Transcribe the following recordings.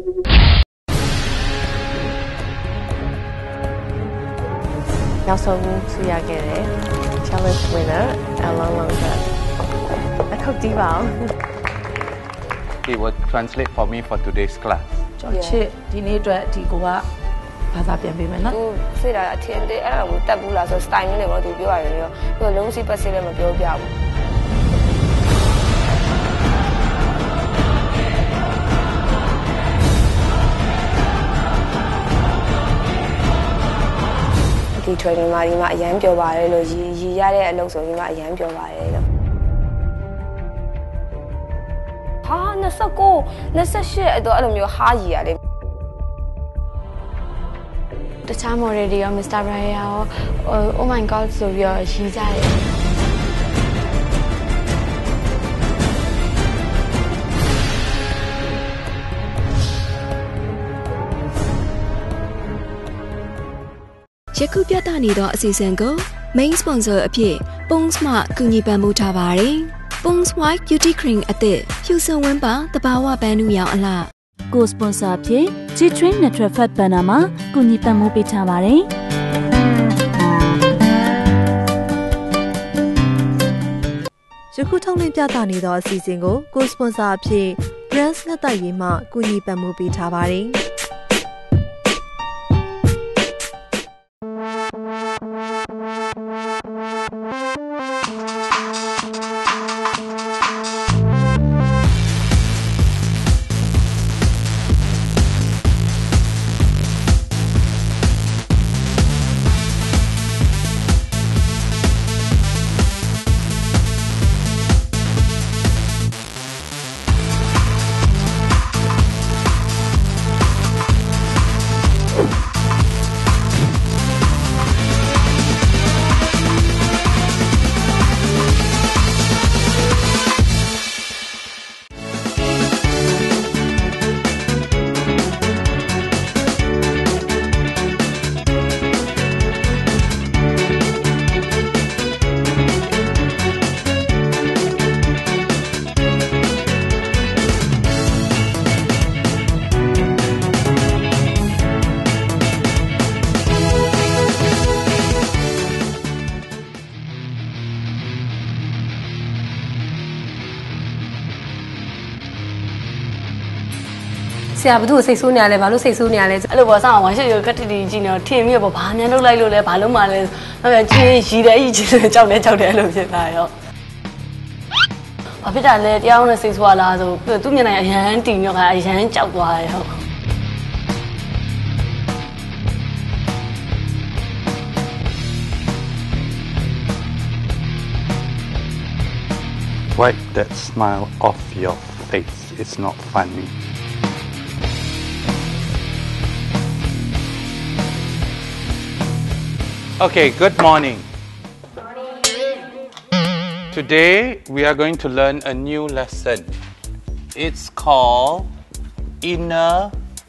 နောက်ဆုံးဆူရခဲ့တဲ့ challenge winner Alan Longer အခုတီးပါအောင် He will translate for me for today's class ကျွန်တော်ချစ်ဒီနေ့အတွက်ဒီကိုကဘာသာပြန်ပေးမယ်နော်သူစိတ်ဓာတ်အထင်သေးအဲ့ဒါကိုတက်ဘူးလားဆို style မျိုးနဲ့ပေါ့သူပြောရတယ်ရောသူလုံးစီပတ်စစ်လည်းမပြောပြဘူးဒီ training မှာဒီမှာအရန်ပြောပါတယ်လို့ရည်ရတဲ့အလုပ်ဆိုဒီမှာအရန်ပြောပါတယ်လို့ဟာ29 28အဲ့တော့အဲ့လိုမျိုးဟားရည်ရတယ်တခြား model တွေရော Mr. Brian ရော Oh my god ဆိုပြီးတော့ရည်ကြတယ်ယခုပြသနေသောအစီအစဉ်ကို main sponsor အဖြစ် Pons မှကူညီပံ့ပိုးထားပါတယ်။ Pons White Beauty Cream အသစ်ဖြူစုံဝန်းပါတဘာဝပန်းနုရောင်အလှကိုစပွန်ဆာဖြစ် G-Train Natural Fat Banner မှာကူညီပံ့ပိုးပေးထားပါတယ်။ယခုထုတ်လွှင့်ပြသနေသောအစီအစဉ်ကိုကိုစပွန်ဆာအဖြစ် Brands ငှက်သိုက်ရေးမှကူညီပံ့ပိုးပေးထားပါတယ်။ဆရာဘသူ့ကိုစိတ်ဆိုးနေရလဲဘာလို့စိတ်ဆိုးနေရလဲအဲ့လိုပေါ့ဆောင်းအောင်ရှိရကတိတီကြည့်နေတော့ထင်မိပေါ့ဘာများလုပ်လိုက်လို့လဲဘာလုံးမှလဲနောက်ပြန်ချင်းရီတယ်ကြီးချင်းကြောက်တယ်အဲ့လိုဖြစ်တာရောဘာဖြစ်တာလဲတရားအောင်နဲ့စိတ်ဆိုးလာဆိုသူ့မျက်နှာအရန်တီညော့ကအရန်ကြောက်သွားတယ်ဟုတ် Wipe that smile off your face. It's not funny. Okay, good morning. Today we are going to learn a new lesson. It's called inner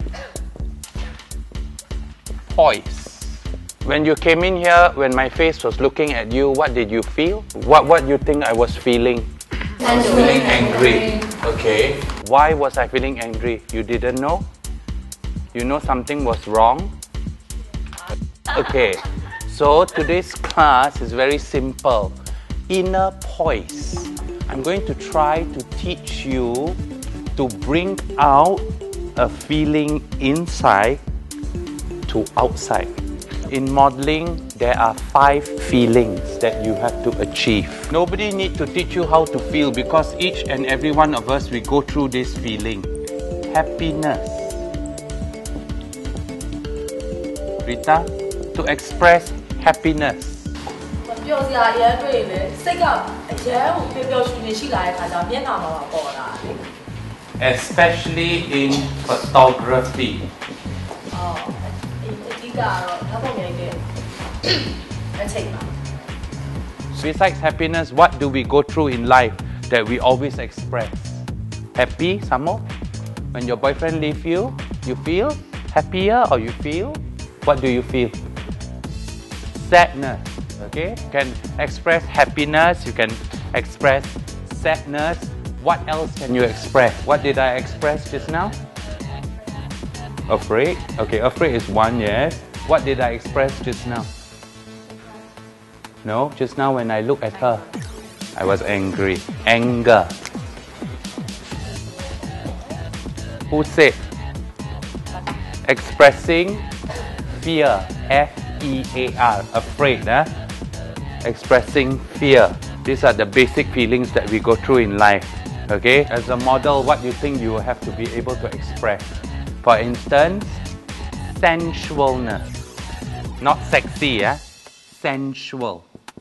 voice. When you came in here, when my face was looking at you, what did you feel? What you think I was feeling? I was feeling angry. Okay. Why was I feeling angry? You didn't know? You know something was wrong? Okay. So today's class is very simple. Inner voice. I'm going to try to teach you to bring out a feeling inside to outside. In modeling, there are 5 feelings that you have to achieve. Nobody needs to teach you how to feel because each and every one of us, we go through this feeling. Happiness. Rita, to express happiness. Especially in photography. Besides happiness, what do we go through in life that we always express? Happy, some more? When your boyfriend leaves you, you feel happier or you feel? What do you feel? Sadness, okay? You can express happiness, you can express sadness. What else can you express? What did I express just now? Afraid? Okay, afraid is one, yes. What did I express just now? No, just now when I look at her, I was angry. Anger. Who said? Expressing fear. F-E-A-R. Afraid, huh? Expressing fear. These are the basic feelings that we go through in life. Okay? As a model, what do you think you will have to be able to express? For instance, sensualness. Not sexy, eh? Sensual.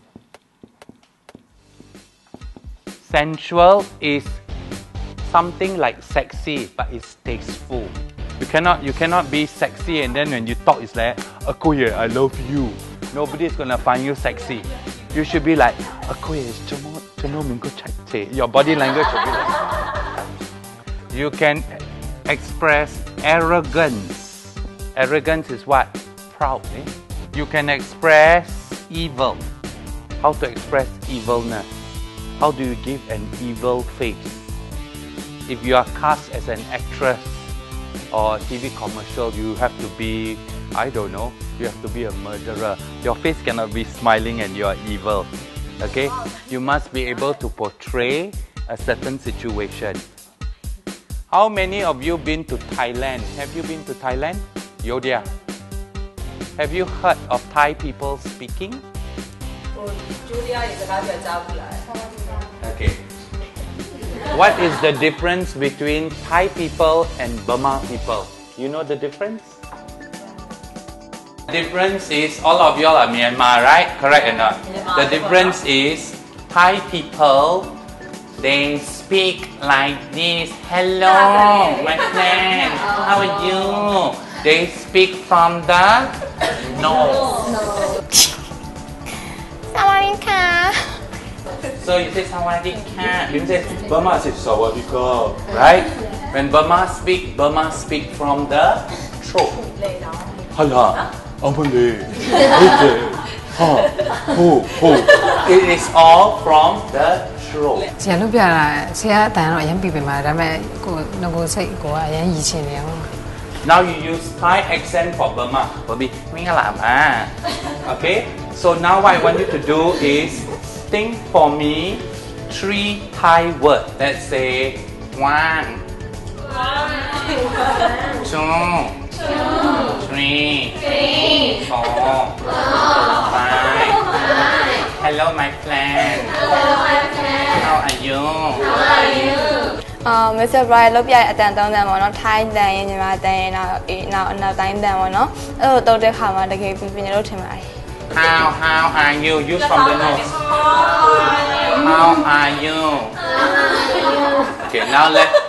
Sensual is something like sexy, but it's tasteful. You cannot be sexy and then when you talk it's like, Akuya, I love you. Nobody's gonna find you sexy. You should be like, Akuya, your body language should be like that. You can express arrogance. Arrogance is what? Proud. Eh? You can express evil. How to express evilness? How do you give an evil face? If you are cast as an actress or TV commercial, you have to be, I don't know, you have to be a murderer. Your face cannot be smiling and you are evil. Okay? You must be able to portray a certain situation. How many of you been to Thailand? Have you been to Thailand? Yodia. Have you heard of Thai people speaking? Okay. What is the difference between Thai people and Burma people? You know the difference? The difference is all of y'all are Myanmar, right? Correct or not? The difference is Thai people, they speak like this. Hello, my friend. How are you? They speak from the nose. So you say Sawadika. You say Burma says Sawadika, right? When Burma speak from the throat. Hala, Amale, It is all from the throat. Now you use Thai accent for Burma. Okay? So now what I want you to do is think for me 3 Thai words. Let's say 1, 2, 3, 4, 5. Hello my friend. How are you? Mr. Brian လုပ်ပြတဲ့အတန်3တန်ပေါ့နော် ထိုင်းတန်ရင်ညီမတန်ရင်နောက်တိုင်းတန်ပေါ့နော်အဲ့လိုတုတ်တဲ့ခါမှာတကယ်ပြပြလို့ထင်ပါတယ် How are you? Use from the nose. How are you? Okay, now